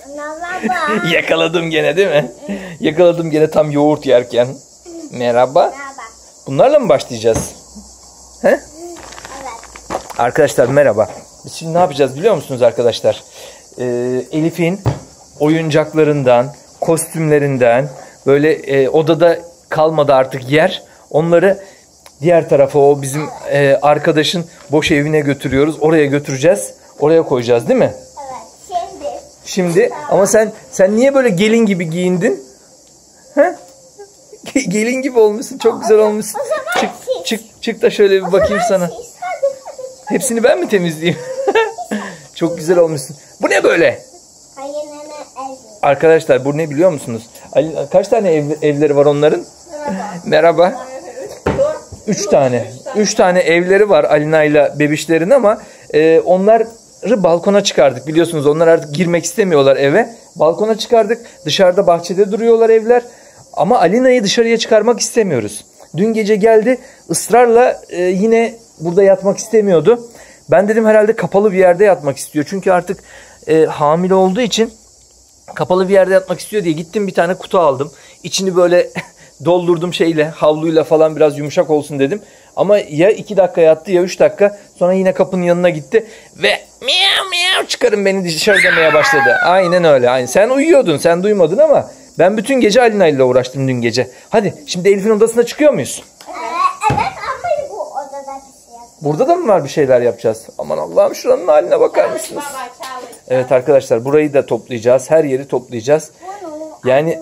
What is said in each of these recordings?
Merhaba. Yakaladım gene değil mi? Yakaladım gene tam yoğurt yerken. Merhaba. Merhaba. Bunlarla mı başlayacağız? He? Evet. Arkadaşlar merhaba. Biz şimdi ne yapacağız biliyor musunuz arkadaşlar? Elif'in oyuncaklarından, kostümlerinden böyle odada kalmadı artık yer. Onları diğer tarafa o bizim arkadaşın boş evine götürüyoruz. Oraya götüreceğiz. Oraya koyacağız değil mi? Evet. Şimdi ama sen niye böyle gelin gibi giyindin? He? Gelin gibi olmuşsun. Çok güzel olmuşsun. Çık da şöyle bir bakayım sana. Hepsini ben mi temizleyeyim? Çok güzel olmuşsun. Bu ne böyle? Arkadaşlar bu ne biliyor musunuz? Kaç tane evleri var onların? Merhaba. 3 tane. 3 tane evleri var Alina ile bebişlerin ama onları balkona çıkardık. Biliyorsunuz onlar artık girmek istemiyorlar eve. Balkona çıkardık. Dışarıda bahçede duruyorlar evler. Ama Alina'yı dışarıya çıkarmak istemiyoruz. Dün gece geldi ısrarla yine burada yatmak istemiyordu. Ben dedim herhalde kapalı bir yerde yatmak istiyor. Çünkü artık hamile olduğu için kapalı bir yerde yatmak istiyor diye gittim bir tane kutu aldım. İçini böyle doldurdum şeyle, havluyla falan biraz yumuşak olsun dedim. Ama ya 2 dakika yattı ya 3 dakika. Sonra yine kapının yanına gitti ve miyav miyav çıkarın beni dışarı demeye başladı. Aynen öyle. Aynen. Sen uyuyordun, sen duymadın ama ben bütün gece Alina ile uğraştım dün gece. Hadi şimdi Elif'in odasına çıkıyor muyuz? Evet ama bu odada bir şey yapacağız. Burada da mı var bir şeyler yapacağız? Aman Allah'ım şuranın haline bakar mısınız? Evet arkadaşlar burayı da toplayacağız. Her yeri toplayacağız. Yani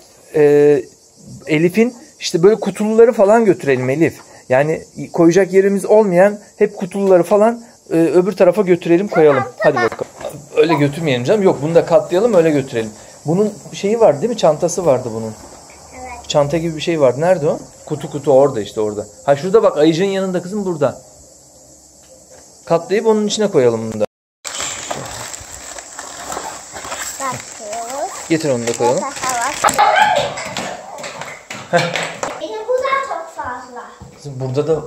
Elif'in işte böyle kutuluları falan götürelim Elif. Yani koyacak yerimiz olmayan hep kutuluları falan öbür tarafa götürelim koyalım. Hadi bakalım. Öyle götürmeyelim canım. Yok bunu da katlayalım öyle götürelim. Bunun şeyi var değil mi? Çantası vardı bunun. Evet. Çanta gibi bir şey vardı. Nerede o? Kutu orada işte orada. Ha şurada bak ayıcığın yanında kızım burada. Katlayıp onun içine koyalım bunu da. Bakıyoruz. Getir onu da koyalım. Yine bu da çok fazla. Kızım burada da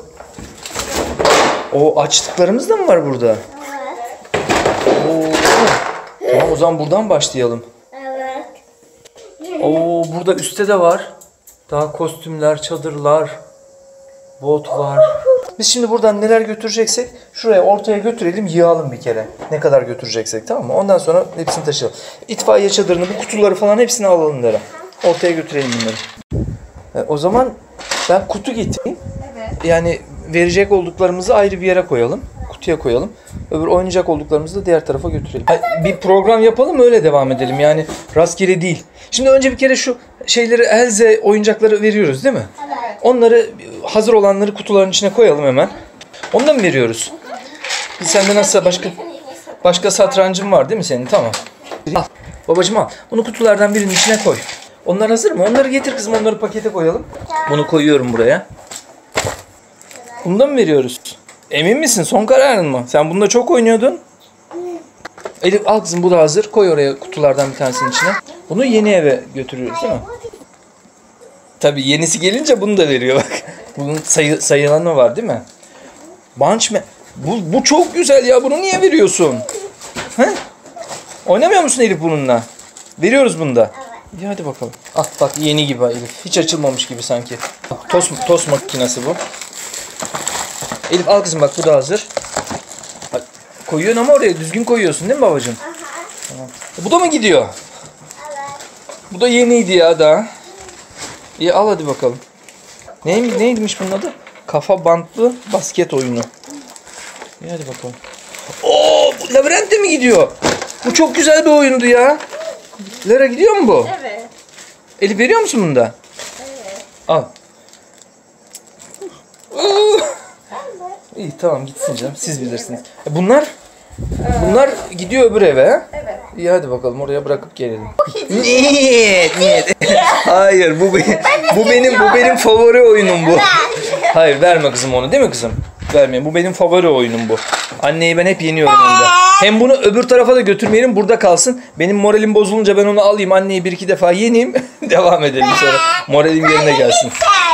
o açtıklarımız da mı var burada? Evet. Oo. Tamam o zaman buradan başlayalım. Evet. Oo burada üstte de var. Daha kostümler, çadırlar, bot var. Biz şimdi buradan neler götüreceksek şuraya ortaya götürelim yığalım bir kere. Ne kadar götüreceksek tamam mı? Ondan sonra hepsini taşıyalım. İtfaiye çadırını, bu kutuları falan hepsini alalım lere. Ortaya götürelim bunları. O zaman ben kutu getireyim. Evet. Yani verecek olduklarımızı ayrı bir yere koyalım. Kutuya koyalım. Öbür oynayacak olduklarımızı da diğer tarafa götürelim. Bir program yapalım öyle devam edelim. Yani rastgele değil. Şimdi önce bir kere şu şeyleri Elze oyuncakları veriyoruz değil mi? Evet. Onları hazır olanları kutuların içine koyalım hemen. Onu da mı veriyoruz? Sende nasıl başka satrancın var değil mi senin? Tamam. Al. Babacığım al. Bunu kutulardan birinin içine koy. Onlar hazır mı? Onları getir kızım. Onları pakete koyalım. Bunu koyuyorum buraya. Bunu da mı veriyoruz? Emin misin? Son kararın mı? Sen bunda çok oynuyordun. Elif al kızım bu da hazır. Koy oraya kutulardan bir tanesinin içine. Bunu yeni eve götürüyoruz değil mi? Tabii yenisi gelince bunu da veriyor bak. Bunun sayılanı var değil mi? Bunchman. Bu çok güzel ya. Bunu niye veriyorsun? He? Oynamıyor musun Elif bununla? Veriyoruz bunu da. İyi hadi bakalım. Ah bak yeni gibi Elif. Hiç açılmamış gibi sanki. Tost makinesi bu. Elif al kızım bak bu da hazır. Bak, koyuyorsun ama oraya düzgün koyuyorsun değil mi babacığım? Aha. Tamam. Bu da mı gidiyor? Evet. Bu da yeniydi ya daha. İyi al hadi bakalım. Neymiş bunun adı? Kafa bantlı basket oyunu. İyi hadi bakalım. Oo, bu labirentte mi gidiyor? Bu çok güzel bir oyundu ya. Lara gidiyor mu bu? Evet. Elif veriyor musun bunu da? Evet. Al. İyi tamam gitsin canım. Siz bilirsiniz. Bunlar gidiyor öbür eve. Ha? Evet. İyi hadi bakalım oraya bırakıp gelelim. Niyet. Hayır bu benim favori oyunum bu. Hayır verme kızım onu değil mi kızım? Vermeyin. Bu benim favori oyunum bu. Anneyi ben hep yeniyorum onda. Hem bunu öbür tarafa da götürmeyelim burada kalsın. Benim moralim bozulunca ben onu alayım anneyi 1-2 defa yeneyim. Devam edelim sonra. Moralim yerine gelsin.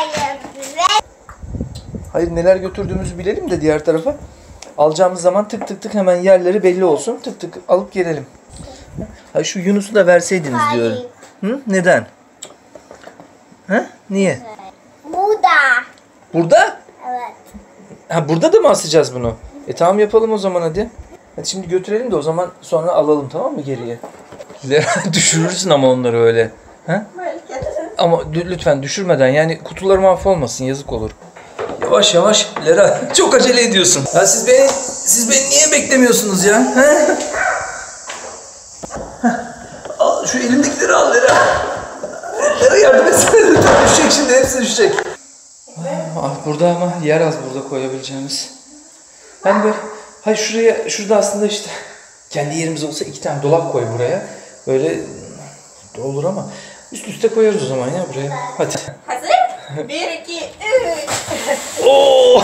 Hayır neler götürdüğümüzü bilelim de diğer tarafa. Alacağımız zaman tık tık tık hemen yerleri belli olsun. Tık tık alıp gelelim. Ha, şu Yunus'u da verseydiniz Hayır. diyorum. Hı? Neden? Ha? Niye? Burada. Burada? Evet. Ha, burada da mı asacağız bunu? Tamam yapalım o zaman hadi. Hadi şimdi götürelim de o zaman sonra alalım, tamam mı, geriye? Düşürürsün ama onları öyle. Ha? Ama lütfen düşürmeden, yani kutular mahvolmasın, yazık olur. Yavaş yavaş Lera, çok acele ediyorsun. Ya siz beni niye beklemiyorsunuz ya? Ha? Al şu elimdekileri, al Lera. Lera yardım etsene lütfen, düşecek şimdi, hepsi düşecek. Burada ama yer az burada koyabileceğimiz. Hani böyle, hayır şurada aslında işte kendi yerimiz olsa 2 tane dolap koy buraya. Böyle olur ama üst üste koyarız o zaman ya buraya. Hadi. Hazır? 1, 2, 3. Oo!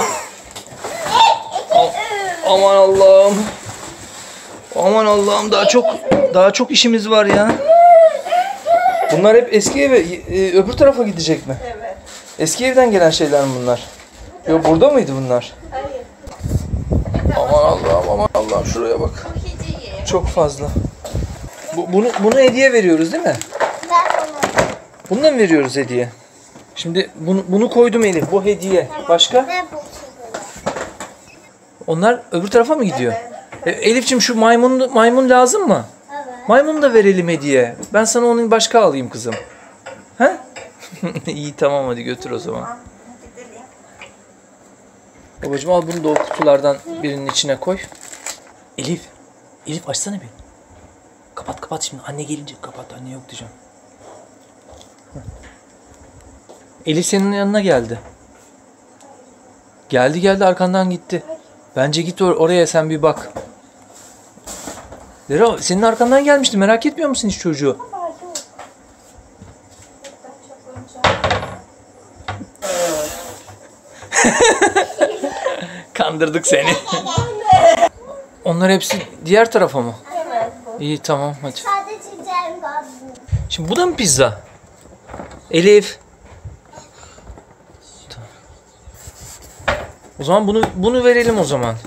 Aman Allah'ım. Aman Allah'ım, daha çok işimiz var ya. Bunlar hep eski eve, öbür tarafa gidecek mi? Evet. Eski evden gelen şeyler mi bunlar? Yok, burada mıydı bunlar? Hayır. Aman Allah'ım, aman Allah'ım, şuraya bak. Bu hediye. Çok fazla. Bunu hediye veriyoruz değil mi? Ver onu. Bundan mı veriyoruz hediye? Şimdi bunu koydum Elif. Bu hediye. Başka? Ver bu çubuğu. Onlar öbür tarafa mı gidiyor? Elif'ciğim şu maymun lazım mı? Evet. Maymunu da verelim hediye. Ben sana onun başka alayım kızım. He? İyi, tamam, hadi götür o zaman. Babacığım al bunu da o kutulardan birinin içine koy. Elif açsana bir. Kapat şimdi, anne gelince kapat, anne yok diyeceğim. Elif senin yanına geldi. Geldi arkandan gitti. Bence git oraya sen bir bak. Lera senin arkandan gelmişti, merak etmiyor musun hiç çocuğu? Kandırdık seni. Onlar hepsi diğer tarafa mı? Evet. İyi, tamam, hadi. Sadece canım kaldı. Şimdi bu da mı pizza? Elif. Tamam. O zaman bunu verelim o zaman.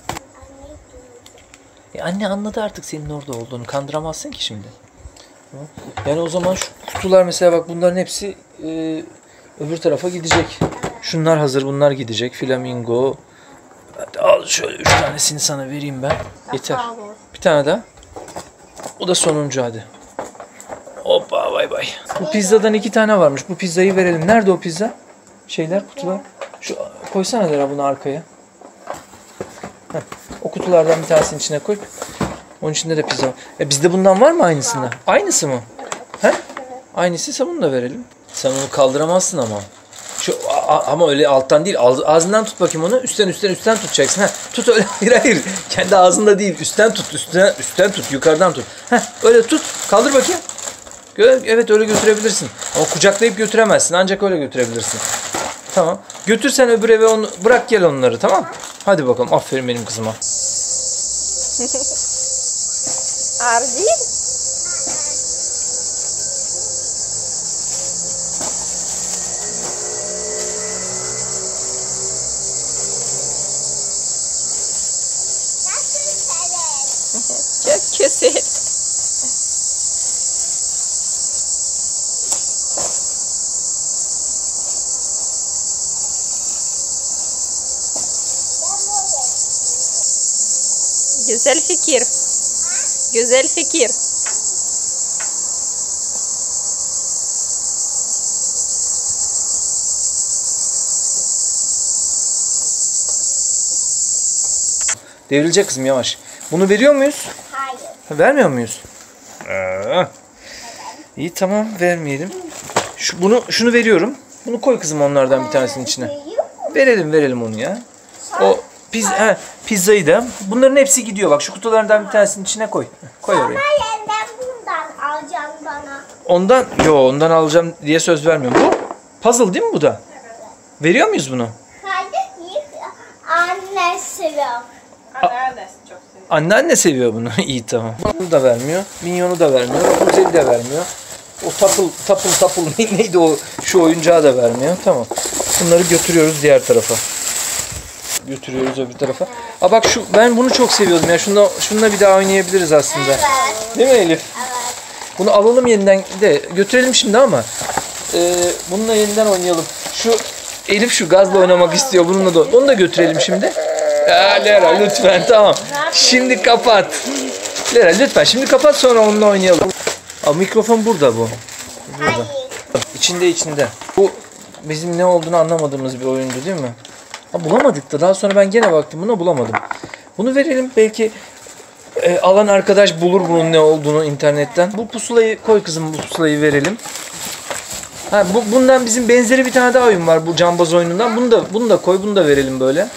Anne anladı artık senin orada olduğunu. Kandıramazsın ki şimdi. Yani o zaman şu kutular mesela, bak bunların hepsi öbür tarafa gidecek. Şunlar hazır, bunlar gidecek. Flamingo. Hadi al şöyle 3 tanesini sana vereyim ben. Yeter. Bir tane daha. O da sonuncu, hadi. Hoppa, bay bay. Bu pizzadan 2 tane varmış. Bu pizzayı verelim. Nerede o pizza? Kutular. Şu koysana Lera bunu arkaya. Heh. O kutulardan bir tanesinin içine koy. Onun içinde de pizza var. Bizde bundan var mı aynısında? Aynısı mı? He? Aynısıysa bunu da verelim. Sen onu kaldıramazsın ama. Ama öyle alttan değil. Ağzından tut bakayım onu. Üstten tutacaksın. Tut öyle. Hayır. Kendi ağzında değil. Üstten tut. Üstten tut. Yukarıdan tut. Öyle tut. Kaldır bakayım. Evet, öyle götürebilirsin. Ama kucaklayıp götüremezsin. Ancak öyle götürebilirsin. Tamam. Götür sen öbür eve, onu bırak gel onları, tamam. Hadi bakalım. Aferin benim kızıma. Ardi. Çok güzel. Güzel fikir. Güzel fikir. Devrilecek kızım, yavaş. Bunu veriyor muyuz? Hayır. Vermiyor muyuz? İyi, tamam, vermeyelim. Şunu veriyorum. Bunu koy kızım onlardan bir tanesinin içine. Verelim onu ya. O pizzayı da. Bunların hepsi gidiyor. Bak şu kutulardan bir tanesinin içine koy. Koy oraya. Ben bundan alacağım bana. Ondan alacağım diye söz vermiyorum. Bu puzzle değil mi bu da? Veriyor muyuz bunu? Hayır. Anne seviyor. Anneanne seviyor bunu. İyi, tamam. Bunu da vermiyor. Minyonu da vermiyor. Rapunzel'i de vermiyor. O tapıl neydi o, şu oyuncağı da vermiyor. Tamam. Bunları götürüyoruz diğer tarafa. götürüyoruz öbür tarafa. Aa bak ben bunu çok seviyordum ya. Şununla bir daha oynayabiliriz aslında. Evet. Değil mi Elif? Evet. Bunu alalım yeniden de götürelim şimdi ama bununla yeniden oynayalım. Elif şu gazla oynamak istiyor. Bununla da onu da götürelim şimdi. Lera lütfen tamam. Şimdi kapat. Lera lütfen şimdi kapat sonra onunla oynayalım. Aa, mikrofon burada bu. Burada. Hayır. İçinde. Bu bizim ne olduğunu anlamadığımız bir oyundu değil mi? Ha, bulamadık da daha sonra ben gene baktım buna bulamadım. Bunu verelim belki alan arkadaş bulur bunun ne olduğunu internetten. Bu pusulayı koy kızım, bu pusulayı verelim. Ha bundan bizim benzeri bir tane daha oyun var bu cambaz oyunundan. Bunu da koy, bunu da verelim böyle.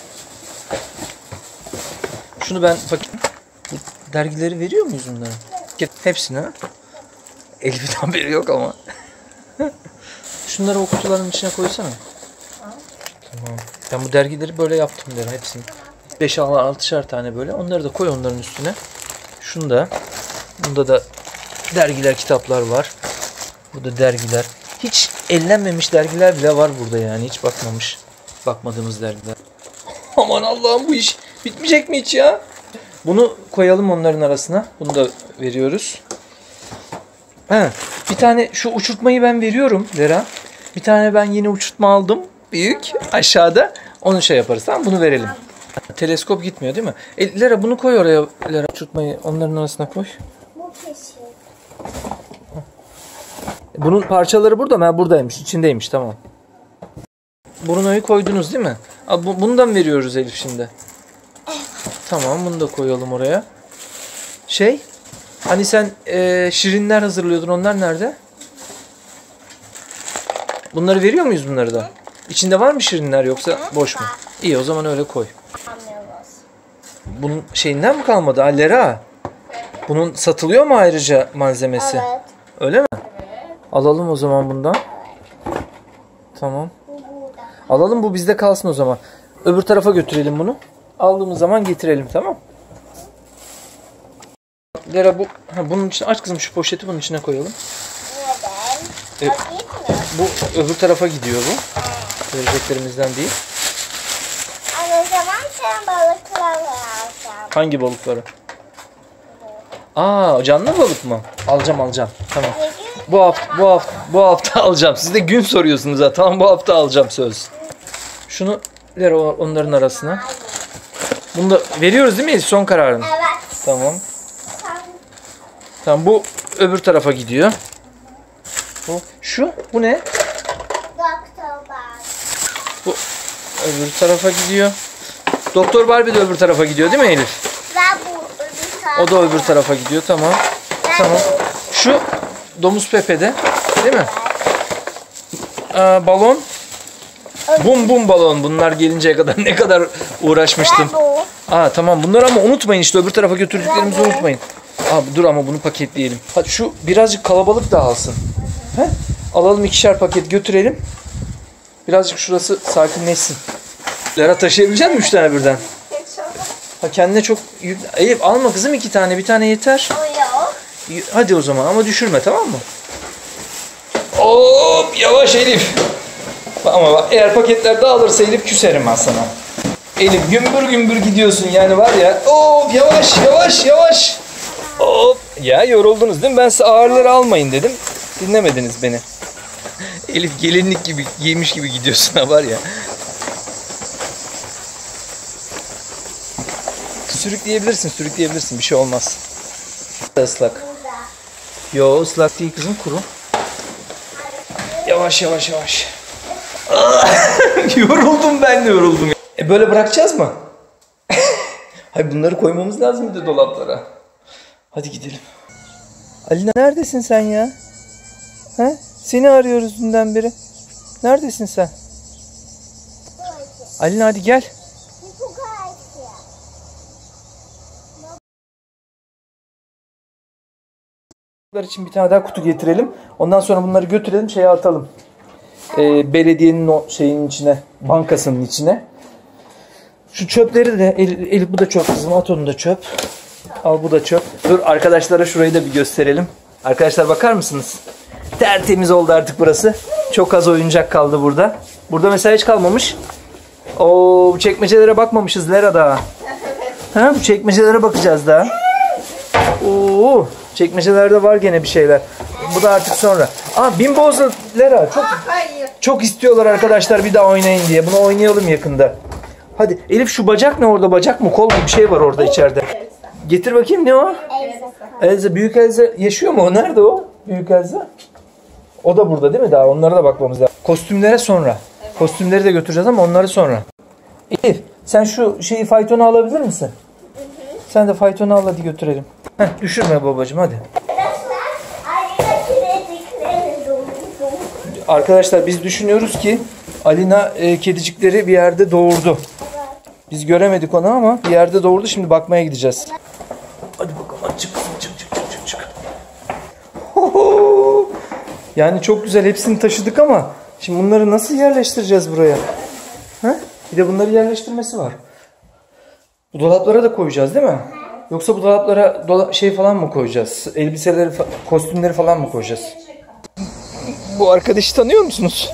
Şunu ben bakayım. Bu dergileri veriyor muyuz bunlara? Hepsini ha. Elif'in haberi yok ama. Şunları o kutuların içine koysana. Tamam. Ben bu dergileri böyle yaptım der hepsini. 5-6'şar tane böyle. Onları da koy onların üstüne. Şunu da. Bunda da dergiler, kitaplar var. Burada dergiler. Hiç ellenmemiş dergiler bile var burada yani. Hiç bakmadığımız dergiler. Aman Allah'ım bu iş bitmeyecek mi hiç ya? Bunu koyalım onların arasına. Bunu da veriyoruz. Ha, bir tane şu uçurtmayı ben veriyorum Lera. Bir tane ben yeni uçurtma aldım. Büyük aşağıda. Onu şey yaparız tamam bunu verelim. Teleskop gitmiyor değil mi? Lera bunu koy oraya. Lera uçurtmayı onların arasına koy. Bu kesin. Bunun parçaları burada mı? Ha, buradaymış. İçindeymiş tamam. Bruno'yu koydunuz değil mi? Bundan veriyoruz Elif şimdi. Tamam bunu da koyalım oraya. Hani sen şirinler hazırlıyordun onlar nerede? Bunları veriyor muyuz bunları da? İçinde var mı şirinler yoksa boş mu? İyi o zaman öyle koy. Bunun şeyinden mi kalmadı? Lera. Bunun satılıyor mu ayrıca malzemesi? Evet. Öyle mi? Alalım o zaman bundan. Tamam. Alalım bu bizde kalsın o zaman. Öbür tarafa götürelim bunu. Aldığımız zaman getirelim tamam. Lera bunun için aç kızım şu poşeti bunun içine koyalım. Neden? Paket mi? Bu öbür tarafa gidiyor bu. Vereceklerimizden değil. O zaman sen balıkları alacağım. Hangi balıkları? Aa canlı balık mı? Alacağım. Tamam. Bu hafta alacağım. Siz de gün soruyorsunuz ha. Tamam bu hafta alacağım söz. Şunu ver onların arasına. Bunu da veriyoruz değil mi? Son kararın. Evet. Tamam. Tamam bu öbür tarafa gidiyor. Bu ne? Doktor Barbie. Bu öbür tarafa gidiyor. Doktor Barbie de öbür tarafa gidiyor değil mi Elif? Ve bu öbür tarafa. O da öbür tarafa gidiyor tamam. Tamam. Şu domuz Pepe de değil mi? Balon. Bum bum balon. Bunlar gelinceye kadar ne kadar uğraşmıştım. Ve bu. Tamam bunları ama unutmayın işte öbür tarafa götürdüklerimizi unutmayın. Dur ama bunu paketleyelim. Hadi şu birazcık kalabalık dağılsın. Alalım 2'şer paket götürelim. Birazcık şurası sakinleşsin. Lera taşıyabilecek misin 3 tane birden? Kendine çok yük... Eyüp alma kızım 2 tane. Bir tane yeter. O yok. Hadi o zaman ama düşürme tamam mı? Hop yavaş Elif. Ama bak eğer paketler dağılırsa Elif küserim ben sana. Elif gümbür gümbür gidiyorsun yani var ya. Hop yavaş. Hop. Ya yoruldunuz değil mi? Ben size ağırları almayın dedim. Dinlemediniz beni. Elif gelinlik gibi giymiş gibi gidiyorsun ha var ya. Sürükleyebilirsin bir şey olmaz. Islak. Yo ıslak değil kızım kuru. Yavaş. Yoruldum ben de yoruldum. Böyle bırakacağız mı? Hayır bunları koymamız lazım bir de dolaplara. Hadi gidelim. Alina neredesin sen ya? Seni arıyoruz dünden beri. Neredesin sen? Alina hadi gel. için bir tane daha kutu getirelim. Ondan sonra bunları götürelim şeye atalım. Belediyenin o şeyin içine, bankasının içine. Şu çöpleri de Elif bu da çöp kızım at onu da çöp. Al bu da çöp. Dur arkadaşlara şurayı da bir gösterelim. Arkadaşlar bakar mısınız? Tertemiz oldu artık burası. Çok az oyuncak kaldı burada. Burada mesela hiç kalmamış. Oo, bu çekmecelere bakmamışız Lera daha. Ha, bu çekmecelere bakacağız daha. Oo, çekmecelerde var gene bir şeyler. Bu da artık sonra. Aa, Bimbo'zu Lera çok istiyorlar arkadaşlar bir daha oynayın diye. Bunu oynayalım yakında. Hadi Elif, şu bacak ne orada? Bacak mı, kol mu, bir şey var orada içeride. Getir bakayım, ne o? Elsa. Büyük Elsa yaşıyor mu o? Nerede o? Büyük Elsa. O da burada değil mi daha? Onlara da bakmamız lazım. Kostümlere sonra. Kostümleri de götüreceğiz ama onları sonra. Elif, sen şu şeyi, faytonu alabilir misin? Sen de faytonu al, hadi götürelim. Heh, düşürme babacığım, hadi. Arkadaşlar biz düşünüyoruz ki Alina kedicikleri bir yerde doğurdu. Biz göremedik onu ama bir yerde doğurdu. Şimdi bakmaya gideceğiz. Hadi bakalım, hadi çık kızım, çık. Yani çok güzel, hepsini taşıdık ama şimdi bunları nasıl yerleştireceğiz buraya? Ha? Bir de bunları yerleştirmesi var. Bu dolaplara da koyacağız değil mi? Yoksa bu dolaplara şey falan mı koyacağız? Elbiseleri, kostümleri falan mı koyacağız? Bu arkadaşı tanıyor musunuz?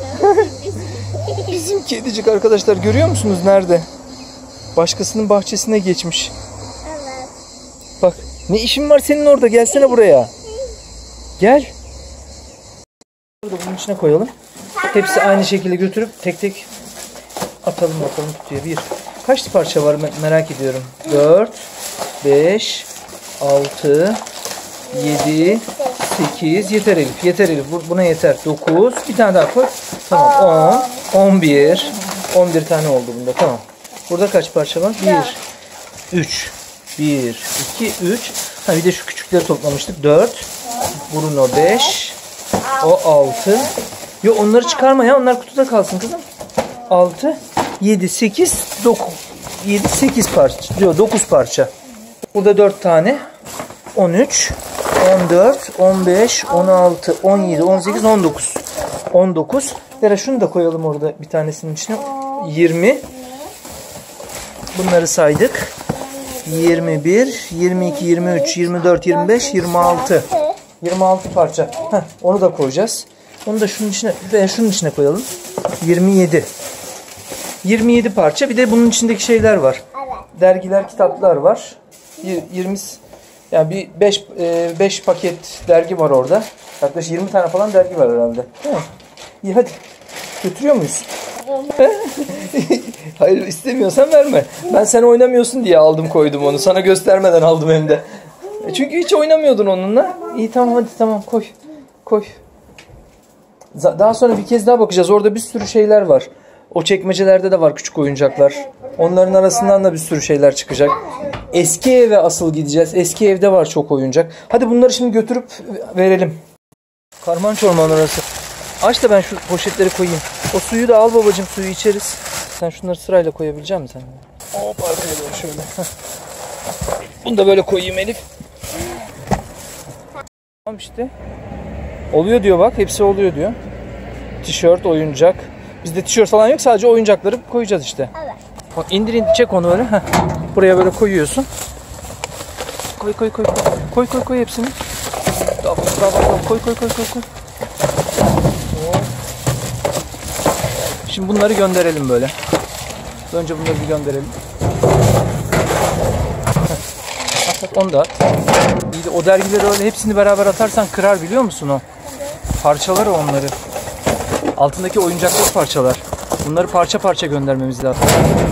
Bizim kedicik arkadaşlar, görüyor musunuz nerede? Başkasının bahçesine geçmiş. Evet. Bak, ne işin var senin orada? Gelsene buraya. Gel. Bunun içine koyalım. Hepsi aynı şekilde götürüp tek tek atalım bakalım kutuya. Bir. Kaç parça var merak ediyorum. 4, 5, 6, 7, 8. Yeter Elif. Yeter Elif. Buna yeter. 9. Bir tane daha koy. Tamam. 10, 11. 11 tane oldu bunda. Tamam. Burada kaç parça var? 1, 3. 1, 2, 3. Ha, bir de şu küçükleri toplamıştık. 4. Bruno 5. O 6. Yok, onları çıkarma ya. Onlar kutuda kalsın kızım. 6, 7, 8, 9. 7, 8 parça. Diyor 9 parça. Burada 4 tane. 13, 14, 15, 16, 17, 18, 19. 19. Vera, şunu da koyalım orada bir tanesinin içine. 20. Bunları saydık. 21, 22, 23, 24, 25, 26. 26 parça. Heh, onu da koyacağız. Onu da şunun içine veya şunun içine koyalım. 27. 27 parça. Bir de bunun içindeki şeyler var. Dergiler, kitaplar var. 20, yani bir 5 paket dergi var orada. Yaklaşık 20 tane falan dergi var herhalde. Değil mi? İyi, hadi. Götürüyor muyuz? Hayır, istemiyorsan verme. Ben sen oynamıyorsun diye aldım koydum onu. Sana göstermeden aldım hem de. Çünkü hiç oynamıyordun onunla. İyi, tamam, hadi tamam, koy. Koy. Daha sonra bir kez daha bakacağız. Orada bir sürü şeyler var. O çekmecelerde de var küçük oyuncaklar. Onların arasından da bir sürü şeyler çıkacak. Eski eve asıl gideceğiz. Eski evde var çok oyuncak. Hadi bunları şimdi götürüp verelim. Karman çorman orası. Aç da ben şu poşetleri koyayım. O suyu da al babacığım, suyu içeriz. Sen şunları sırayla koyabilecek misin sen? Hop, arkaya doğru şöyle. Bunu da böyle koyayım Elif. Tamam işte. Oluyor diyor bak, hepsi oluyor diyor. Tişört, oyuncak. Bizde tişört falan yok, sadece oyuncakları koyacağız işte. Evet. Bak, indir çek onu öyle. Heh. Buraya böyle koyuyorsun. Koy hepsini. Daha koy. Şimdi bunları gönderelim böyle. Önce bunları bir gönderelim. At, onu da at. İyi de o dergileri öyle hepsini beraber atarsan kırar, biliyor musun o? Parçalar onları. Altındaki oyuncakları parçalar. Bunları parça parça göndermemiz lazım.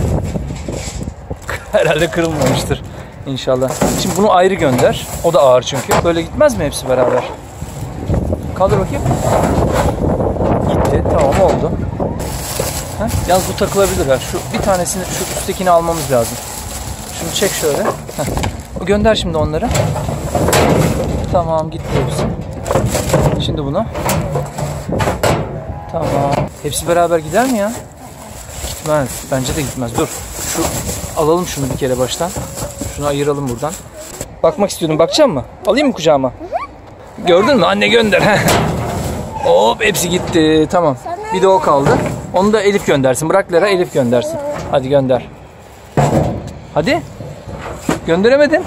Herhalde kırılmamıştır. İnşallah. Şimdi bunu ayrı gönder. O da ağır çünkü. Böyle gitmez mi hepsi beraber? Kaldır bakayım. Gitti. Tamam, oldu. Ha? Yalnız bu takılabilir ha. Şu bir tanesini, şu üsttekini almamız lazım. Şunu çek şöyle. Heh. Gönder şimdi onları. Tamam, gitti hepsi. Şimdi bunu. Tamam. Hepsi beraber gider mi ya? Gitmez. Bence de gitmez. Dur. Şu alalım şunu bir kere baştan. Şunu ayıralım buradan. Bakmak istiyordum. Bakacak mı? Alayım mı kucağıma? Gördün mü? Anne gönder. Hop, hepsi gitti. Tamam. Bir de o kaldı. Onu da Elif göndersin. Bırak Lera, Elif göndersin. Hadi gönder. Hadi. Gönderemedin.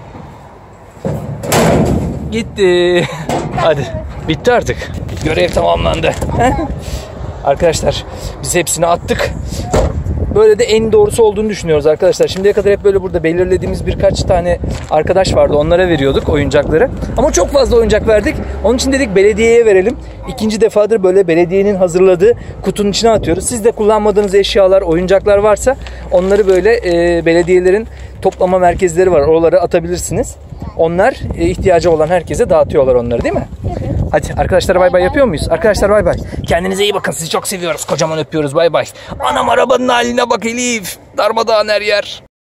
Gitti. Hadi. Bitti artık. Görev tamamlandı. Arkadaşlar biz hepsini attık. böyle de en doğrusu olduğunu düşünüyoruz arkadaşlar. Şimdiye kadar hep böyle burada belirlediğimiz birkaç tane arkadaş vardı. Onlara veriyorduk oyuncakları. Ama çok fazla oyuncak verdik. Onun için dedik belediyeye verelim. İkinci defadır böyle belediyenin hazırladığı kutunun içine atıyoruz. Siz de kullanmadığınız eşyalar, oyuncaklar varsa onları böyle belediyelerin toplama merkezleri var. Oralara atabilirsiniz. Onlar ihtiyacı olan herkese dağıtıyorlar onları, değil mi? Hadi arkadaşlar bay bay yapıyor muyuz? Arkadaşlar bay bay. Kendinize iyi bakın. Sizi çok seviyoruz. Kocaman öpüyoruz. Bay bay. Anam arabanın haline bak Elif. Darmadağın her yer.